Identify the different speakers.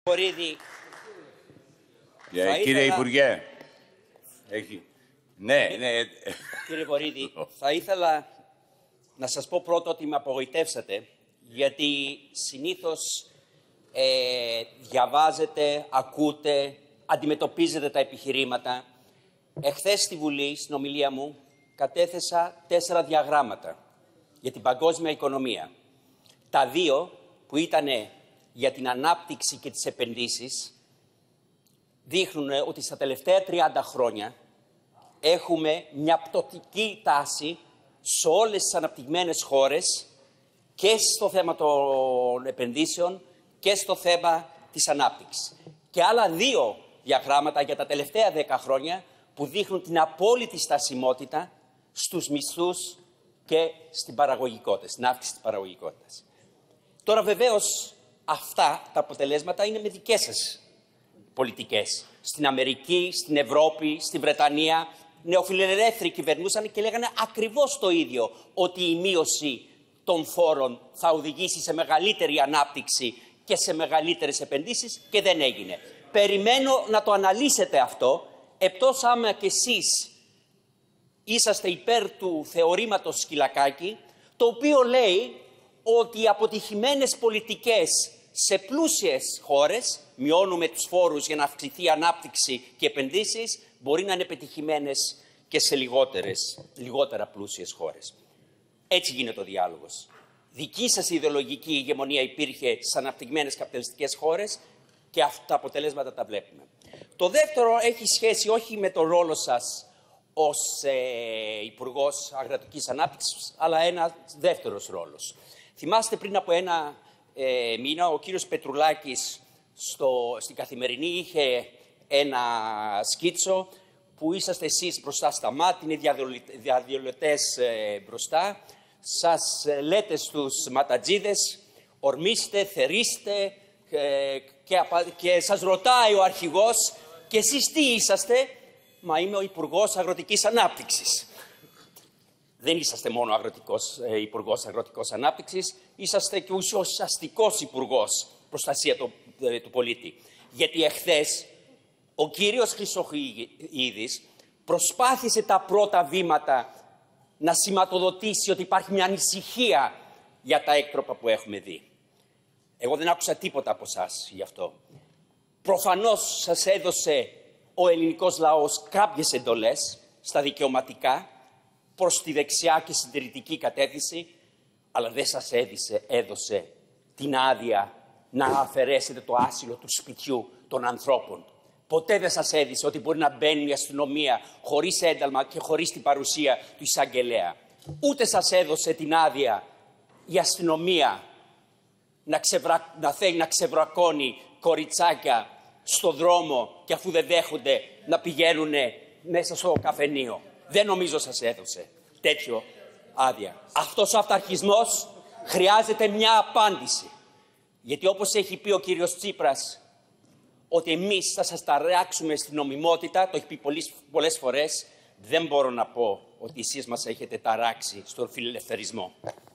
Speaker 1: Βορίδη,
Speaker 2: Κύριε Υπουργέ, ναι.
Speaker 1: Κύριε Βορίδη, θα ήθελα να σας πω πρώτα ότι με απογοητεύσατε, γιατί συνήθως διαβάζετε, ακούτε, αντιμετωπίζετε τα επιχειρήματα. Εχθές στη Βουλή, στην ομιλία μου, κατέθεσα 4 διαγράμματα για την παγκόσμια οικονομία. Τα 2 που ήταν για την ανάπτυξη και τις επενδύσεις δείχνουν ότι στα τελευταία 30 χρόνια έχουμε μια πτωτική τάση σε όλες τις αναπτυγμένες χώρες και στο θέμα των επενδύσεων και στο θέμα της ανάπτυξης. Και άλλα 2 διαγράμματα για τα τελευταία 10 χρόνια που δείχνουν την απόλυτη στασιμότητα στους μισθούς και στην παραγωγικότητα, στην αύξηση της παραγωγικότητας. Τώρα βεβαίως αυτά τα αποτελέσματα είναι με δικές σας πολιτικές. Στην Αμερική, στην Ευρώπη, στη Βρετανία, νεοφιλελεύθεροι κυβερνούσαν και λέγανε ακριβώς το ίδιο, ότι η μείωση των φόρων θα οδηγήσει σε μεγαλύτερη ανάπτυξη και σε μεγαλύτερες επενδύσεις και δεν έγινε. Περιμένω να το αναλύσετε αυτό, εκτός άμα κι εσείς είσαστε υπέρ του θεωρήματος Σκυλακάκη, το οποίο λέει ότι οι αποτυχημένες πολιτικές σε πλούσιες χώρες, μειώνουμε τους φόρους για να αυξηθεί η ανάπτυξη και επενδύσεις, μπορεί να είναι πετυχημένες και σε λιγότερα πλούσιες χώρες. Έτσι γίνεται ο διάλογος. Δική σας ιδεολογική ηγεμονία υπήρχε στις αναπτυγμένες καπιταλιστικές χώρες και αυτά τα αποτελέσματα τα βλέπουμε. Το δεύτερο έχει σχέση όχι με τον ρόλο σας ως Υπουργός Αγροτικής Ανάπτυξης, αλλά ένα δεύτερος ρόλος. Θυμάστε πριν από 1 μήνα ο κύριος Πετρουλάκης στην Καθημερινή είχε ένα σκίτσο που είσαστε εσείς μπροστά στα μάτια, είναι διαδηλωτές μπροστά. Σας λέτε στους ματατζίδες, ορμήστε, θερήστε και σας ρωτάει ο αρχηγός και εσείς τι είσαστε? Μα είμαι ο Υπουργός Αγροτικής Ανάπτυξης. Δεν είσαστε μόνο Υπουργός Αγροτικής Ανάπτυξης, είσαστε και ουσιαστικός Υπουργός Προστασία του Πολίτη. Γιατί εχθές ο κύριος Χρυσοχοίδης προσπάθησε τα πρώτα βήματα να σηματοδοτήσει ότι υπάρχει μια ανησυχία για τα έκτροπα που έχουμε δει. Εγώ δεν άκουσα τίποτα από εσάς γι' αυτό. Προφανώς σας έδωσε ο ελληνικός λαός κάποιες εντολές στα δικαιωματικά, προς τη δεξιά και συντηρητική κατεύθυνση, αλλά δεν σας έδωσε την άδεια να αφαιρέσετε το άσυλο του σπιτιού των ανθρώπων. Ποτέ δεν σας έδισε ότι μπορεί να μπαίνει η αστυνομία χωρίς ένταλμα και χωρίς την παρουσία του εισαγγελέα. Ούτε σας έδωσε την άδεια η αστυνομία να θέλει να ξεβρακώνει κοριτσάκια στο δρόμο και αφού δεν δέχονται να πηγαίνουν μέσα στο καφενείο. Δεν νομίζω σας έδωσε τέτοιο άδεια. Αυτός ο αυταρχισμός χρειάζεται μια απάντηση. Γιατί όπως έχει πει ο κύριος Τσίπρας, ότι εμείς θα σας ταράξουμε στην νομιμότητα, το έχει πει πολλές φορές, δεν μπορώ να πω ότι εσείς μας έχετε ταράξει στον φιλελευθερισμό.